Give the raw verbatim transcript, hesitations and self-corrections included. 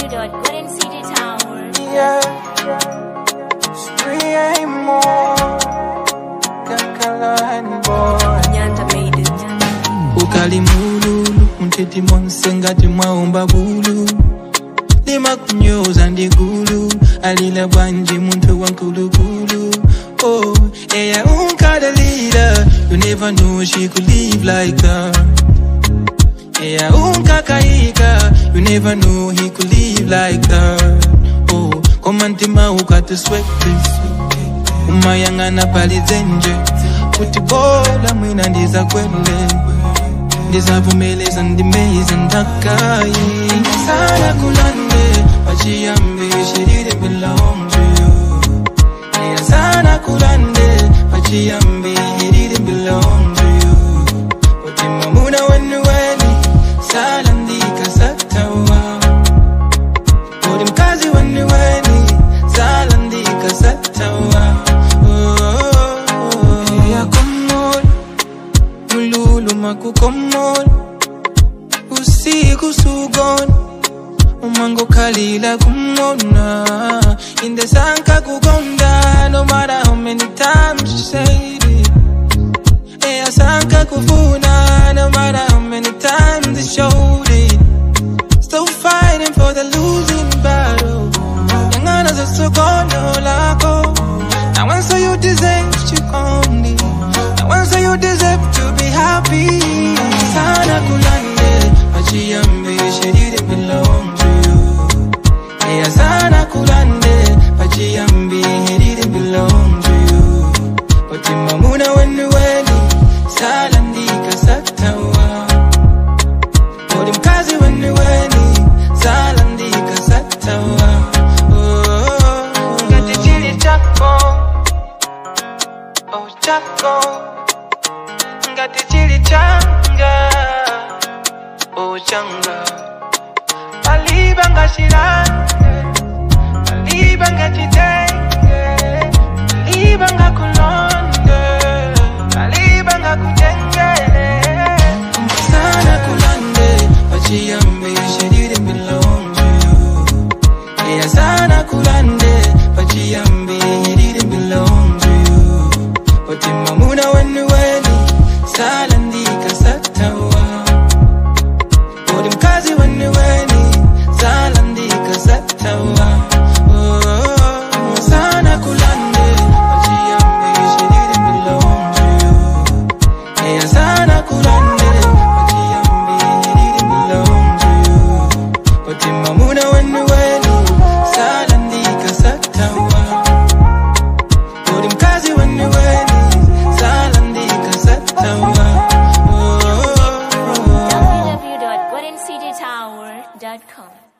w dot golden city tower. Yeah, three ain't more. Kakalan boy. Nyanda made it. Ukali mululu, unteti monsenga timwaomba bulu. Lima kunyoza ndigulu, alila banji muntu wankulukulu. Oh, yeah, unkada leader. You never knew she could live like that. Yeah, unkakaika. You never knew he could live like that. Oh, komantima ukatu sweat this. Umayangana pali zenje. Kutibola mwina ndiza kwele. Ndiza vumeleza ndimeza ndakai. Sana kulande, pachiyambi, she didn't belong to you. Yeah, sana kulande, pachiyambi, he didn't belong to you. Otima muna wenu weni, salandika satawa. Odimkazi wenu weni, salandika satawa. Kukomol usiku sugon umango kalila kumona inde sanka kugonda. No matter how many times you say it, eya sanka kufuna. No matter how many times they showed it, still fighting for the losing battle. Yangana za sokono lako. Now one say you deserve to come me. Now one say you deserve to be happy. Sana kulande, pachiyambi, she didn't belong to you. Yeah, sana kulande, pachiyambi, he didn't belong to you. But imamuna wenu weni, salandika satawa. Odimkazi wenu weni, salandika satawa. Oh, ngati chili chako, oh chako. Ngati chili changa, oh changa. Alibanga shirande, alibanga chitenge, alibanga kulonde, alibanga kujengele. Sana kulande, pachiyambi, she didn't belong to you. Yeah, sana kulande, pachiyambi, he didn't belong to you. But imamuna wenu weni, salandika satawa. Odimkazi wenu weni, salandika satawa. Oh, sana kulande, pachiyambi, she didn't belong to you. Yeah, sana kulande, pachiyambi, he didn't belong to you. But imamuna wenu weni, salandika satawa. Odimkazi wenu weni, salandika satawa. w w w dot golden city tower dot com.